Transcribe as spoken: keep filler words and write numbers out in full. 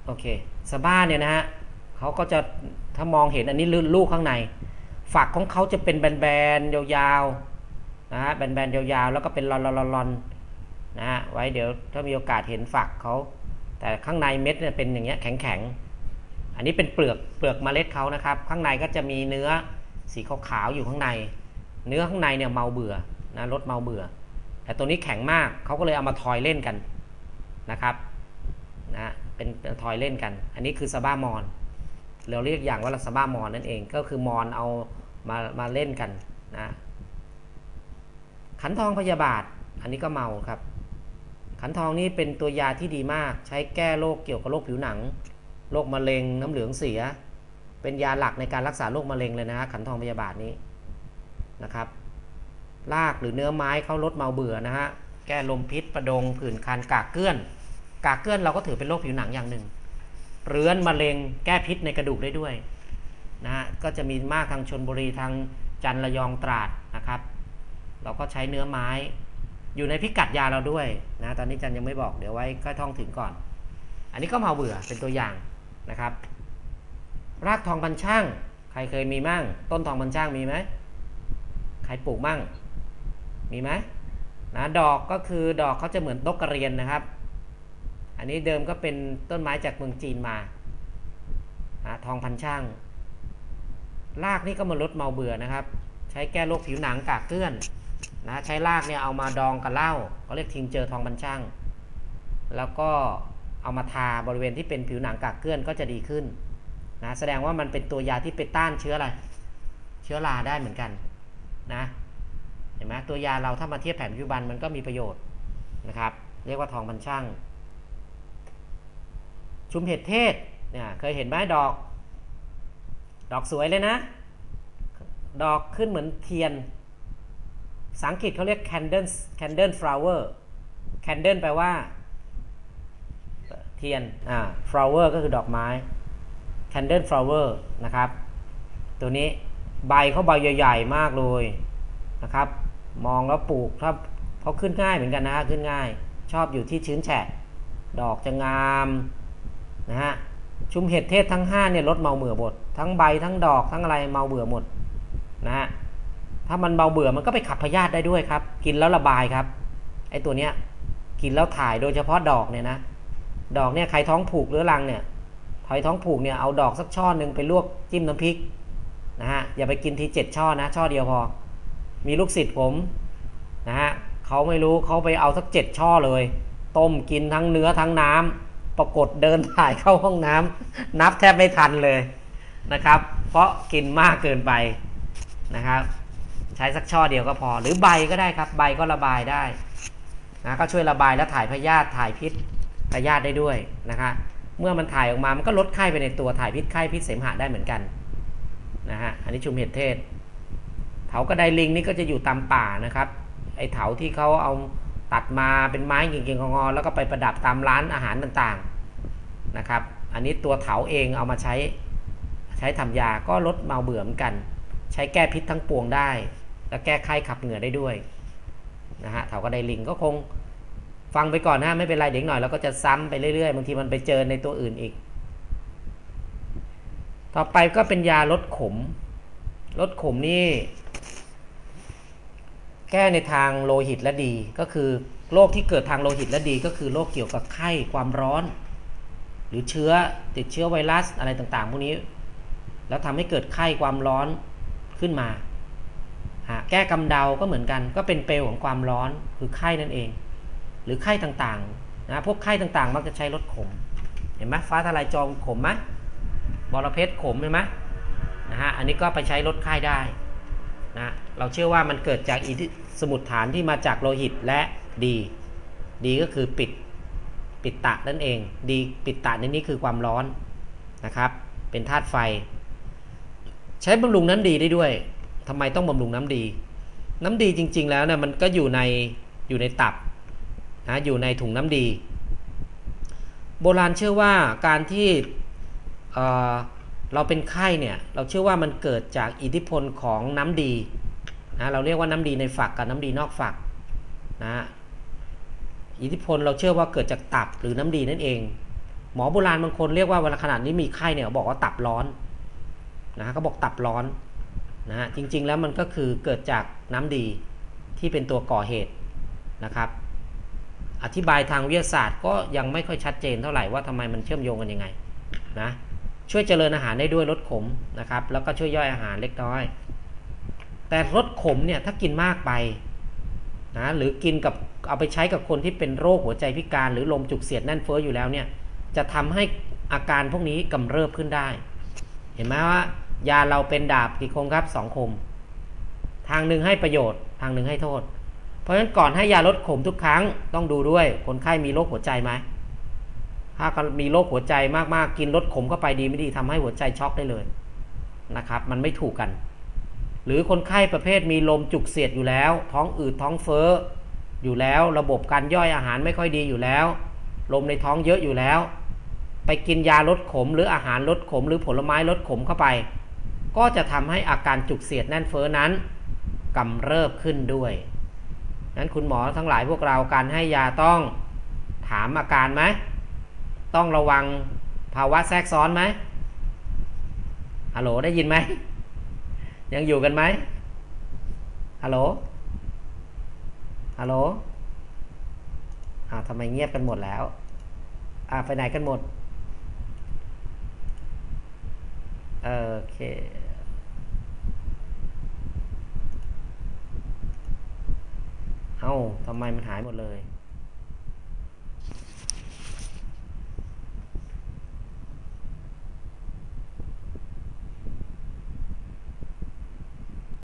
โอเคสบ้าเนี่ยนะฮะเขาก็จะถ้ามองเห็นอันนี้ลูกข้างในฝักของเขาจะเป็นแบนๆยาวๆนะฮะแบนๆยาวๆแล้วก็เป็นลอนๆๆนะฮะไว้เดี๋ยวถ้ามีโอกาสเห็นฝักเขาแต่ข้างในเม็ดเนี่ยเป็นอย่างเงี้ยแข็งๆอันนี้เป็นเปลือกเปลือกเมล็ดเขานะครับข้างในก็จะมีเนื้อสีขาวๆอยู่ข้างในเนื้อข้างในเนี่ยเมาเบื่อนะรสเมาเบื่อแต่ตัวนี้แข็งมากเขาก็เลยเอามาทอยเล่นกันนะครับนะเป็นทอยเล่นกันอันนี้คือสบ้ามอนเราเรียกอย่างว่าสบ้ามอนนั่นเองก็คือมอนเอามามาเล่นกันนะขันทองพยาบาทอันนี้ก็เมาครับขันทองนี่เป็นตัวยาที่ดีมากใช้แก้โรคเกี่ยวกับโรคผิวหนังโรคมะเร็งน้ำเหลืองเสียเป็นยาหลักในการรักษาโรคมะเร็งเลยนะฮะขันทองพยาบาทนี้นะครับรากหรือเนื้อไม้เขาลดเมาเบื่อนะฮะแก้ลมพิษประดงผื่นคันกากเกลื่อนกากเกลื่อนเราก็ถือเป็นโรคผิวหนังอย่างหนึ่งเรื้อนมะเร็งแก้พิษในกระดูกได้ด้วยนะฮะก็จะมีมากทางชลบุรีทางจันทร์ระยองตราดนะครับเราก็ใช้เนื้อไม้อยู่ในพิกัดยาเราด้วยนะตอนนี้จันยังไม่บอกเดี๋ยวไว้ค่อยท่องถึงก่อนอันนี้ก็เมาเบื่อเป็นตัวอย่างนะครับรากทองพันช่างใครเคยมีมั่งต้นทองพันช่างมีไหมใครปลูกมั่งมีไหมนะดอกก็คือดอกเขาจะเหมือนนกกระเรียนนะครับอันนี้เดิมก็เป็นต้นไม้จากเมืองจีนมานะทองพันช่างรากนี่ก็มาลดเมาเบื่อนะครับใช้แก้โรคผิวหนังกากเกลื่อนนะใช้รากเนี่ยเอามาดองกับเหล้าเขาเรียกทิงเจอทองพันช่างแล้วก็เอามาทาบริเวณที่เป็นผิวหนังกากเกลื่อนก็จะดีขึ้นนะแสดงว่ามันเป็นตัวยาที่ไปต้านเชื้ออะไรเชื้อราได้เหมือนกันนะเห็นไหมตัวยาเราถ้ามาเทียบแผนปัจจุบันมันก็มีประโยชน์นะครับเรียกว่าทองพันช่างชุมเห็ดเทศเนี่ยเคยเห็นไหมดอกดอกสวยเลยนะดอกขึ้นเหมือนเทียนภาษาอังกฤษเขาเรียก candle candle flower candle แปลว่าเทียนอ่า flower ก็คือดอกไม้ candle flower นะครับตัวนี้ใบเขาใบใหญ่ๆมากเลยนะครับมองแล้วปลูกถ้าเขาขึ้นง่ายเหมือนกันนะฮะขึ้นง่ายชอบอยู่ที่ชื้นแฉะดอกจะงามนะฮะชุมเห็ดเทศทั้งห้าเนี่ยลดเมาเบื่อหมดทั้งใบทั้งดอกทั้งอะไรเมาเบื่อหมดนะฮะถ้ามันเมาเบื่อมันก็ไปขับพยาธิได้ด้วยครับกินแล้วระบายครับไอ้ตัวเนี้ยกินแล้วถ่ายโดยเฉพาะดอกเนี่ยนะดอกเนี่ยใครท้องผูกหรือรังเนี่ยถอยท้องผูกเนี่ยเอาดอกสักช่อหนึ่งไปลวกจิ้มน้ำพริกนะฮะอย่าไปกินทีเจ็ดช่อนะช่อเดียวพอมีลูกศิษย์ผมนะฮะเขาไม่รู้เขาไปเอาสักเจ็ดช่อเลยต้มกินทั้งเนื้อทั้งน้ำปรากฏเดินถ่ายเข้าห้องน้ำนับแทบไม่ทันเลยนะครับเพราะกินมากเกินไปนะครับใช้สักช่อเดียวก็พอหรือใบก็ได้ครับใบก็ระบายได้นะก็ช่วยระบายและถ่ายพยาธิถ่ายพิษพยาธิได้ด้วยนะครับเมื่อมันถ่ายออกมามันก็ลดไข้ไปในตัวถ่ายพิษไข้พิษเสมหะได้เหมือนกันนะฮะอันนี้ชุมเห็ดเทศเถากระไดลิงนี่ก็จะอยู่ตามป่านะครับไอ้เถาที่เขาเอาตัดมาเป็นไม้เก่งๆงอๆแล้วก็ไปประดับตามร้านอาหารต่างๆนะครับอันนี้ตัวเถาเองเอามาใช้ใช้ทำยาก็ลดเมาเบื่อเหมือนกันใช้แก้พิษทั้งปวงได้และแก้ไข้ขับเหงื่อได้ด้วยนะฮะเถากระไดลิงก็คงฟังไปก่อนนะไม่เป็นไรเดี๋ยวหน่อยเราก็จะซ้ำไปเรื่อยๆบางทีมันไปเจอในตัวอื่นอีกต่อไปก็เป็นยาลดขมลดขมนี่แก้ในทางโลหิตและดีก็คือโรคที่เกิดทางโลหิตและดีก็คือโรคเกี่ยวกับไข้ความร้อนหรือเชื้อติดเชื้อไวรัสอะไรต่างๆพวกนี้แล้วทำให้เกิดไข้ความร้อนขึ้นมาแก้กำเดาก็เหมือนกันก็เป็นเปลวของความร้อนคือไข้นั่นเองหรือไข้ต่างๆนะพวกไข้ต่างๆมักจะใช้ลดขมเห็นไหมฟ้าทลายโจรขมไหมบอระเพ็ดขมเห็นไหมนะฮะอันนี้ก็ไปใช้ลดไข้ได้นะเราเชื่อว่ามันเกิดจากอิทธิสมุฏฐานที่มาจากโลหิตและดีดีก็คือปิดปิดตะนั่นเองดีปิดตะในนี้คือความร้อนนะครับเป็นธาตุไฟใช้บำรุงน้ำดีได้ด้วยทำไมต้องบำรุงน้ำดีน้ำดีจริงๆแล้วเนี่ยมันก็อยู่ในอยู่ในตับนะอยู่ในถุงน้ำดีโบราณเชื่อว่าการที่เอ่อเราเป็นไข้เนี่ยเราเชื่อว่ามันเกิดจากอิทธิพลของน้ำดีนะเราเรียกว่าน้ำดีในฝักกับน้ำดีนอกฝักนะอิทธิพลเราเชื่อว่าเกิดจากตับหรือน้ำดีนั่นเองหมอโบราณบางคนเรียกว่าเวลาขนาดนี้มีไข้เนี่ยบอกว่าตับร้อนนะเขาบอกตับร้อนนะฮะจริงๆแล้วมันก็คือเกิดจากน้ำดีที่เป็นตัวก่อเหตุนะครับอธิบายทางวิทยาศาสตร์ก็ยังไม่ค่อยชัดเจนเท่าไหร่ว่าทำไมมันเชื่อมโยงกันยังไงนะช่วยเจริญอาหารได้ด้วยลดขมนะครับแล้วก็ช่วยย่อยอาหารเล็กน้อยแต่ลดขมเนี่ยถ้ากินมากไปนะหรือกินกับเอาไปใช้กับคนที่เป็นโรคหัวใจพิการหรือลมจุกเสียดแน่นเฟ้ออยู่แล้วเนี่ยจะทำให้อาการพวกนี้กำเริบขึ้นได้เห็นไหมว่ายาเราเป็นดาบกี่คมครับสองคมทางหนึ่งให้ประโยชน์ทางหนึ่งให้โทษเพราะฉะนั้นก่อนให้ยาลดขมทุกครั้งต้องดูด้วยคนไข้มีโรคหัวใจไหมถ้ามีโรคหัวใจมากๆกินลดขมเข้าไปดีไม่ดีทำให้หัวใจช็อกได้เลยนะครับมันไม่ถูกกันหรือคนไข้ประเภทมีลมจุกเสียดอยู่แล้วท้องอืดท้องเฟ้ออยู่แล้วระบบการย่อยอาหารไม่ค่อยดีอยู่แล้วลมในท้องเยอะอยู่แล้วไปกินยาลดขมหรืออาหารลดขมหรือผลไม้ลดขมเข้าไปก็จะทำให้อาการจุกเสียดแน่นเฟ้อนั้นกำเริบขึ้นด้วยนั้นคุณหมอทั้งหลายพวกเราการให้ยาต้องถามอาการไหมต้องระวังภาวะแทรกซ้อนไหมฮัลโหลได้ยินไหมยังอยู่กันไหมฮัลโหลฮัลโหลอ้าวทำไมเงียบกันหมดแล้วอ่าไปไหนกันหมดโอเคเอ้าทำไมมันหายหมดเลย